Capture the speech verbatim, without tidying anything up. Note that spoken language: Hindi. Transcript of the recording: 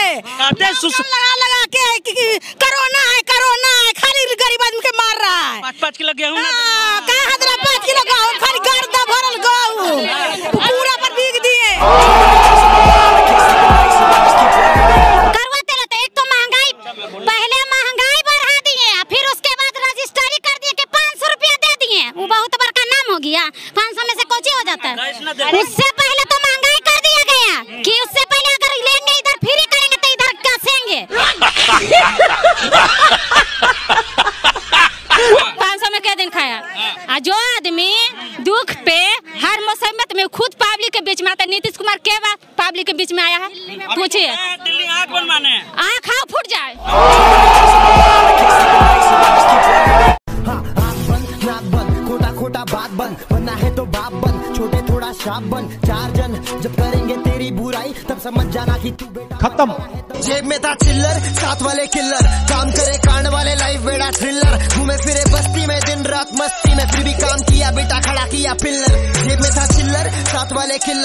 लगा लगा के कोरोना है कोरोना है, खाली गरीब आदमी के मार रहा है। पाँच पाँच किलो गेहूँ पाँच किलो गेहूँ खाली गर्दा भरल गेहूँ पूरा पर बिक दिए। करवाते रहते, एक तो महंगाई, पहले महंगाई बढ़ा दिए, फिर उसके बाद रजिस्ट्री कर दिए कि पाँच सौ रुपया दे दिए। वो बहुत बड़का नाम हो गया, पाँच सौ में से कोची हो जाता है। उससे पहले तो महंगाई कर दिया गया कि उससे पहले अगर लेंगे इधर फ्री करेंगे तो इधर कसेंगे। पाँच सौ में क्या दिन खाया? आ जो आदमी दुख पे हर मुसीबत में खुद पब्लिक के बीच में आता है। नीतीश कुमार के बार पब्लिक के बीच में आया है? पूछिए। दिल्ली आग बनवाने, आँख खाओ फूट जाए। खोटा खोटा बात बन, बनना है तो बाप बन, छोटे थोड़ा शाप बन। चार जन जब करेंगे तेरी बुराई तब समझ जाना कि तू बेटा खत्म। जेब में था चिल्लर, साथ वाले किल्लर, काम करे कांड वाले, लाइफ बेड़ा थ्रिलर। घूमे फिरे बस्ती में दिन रात मस्ती में, फिर भी काम किया बेटा, खड़ा किया पिल्लर। जेब में था चिल्लर, साथ वाले किल्लर।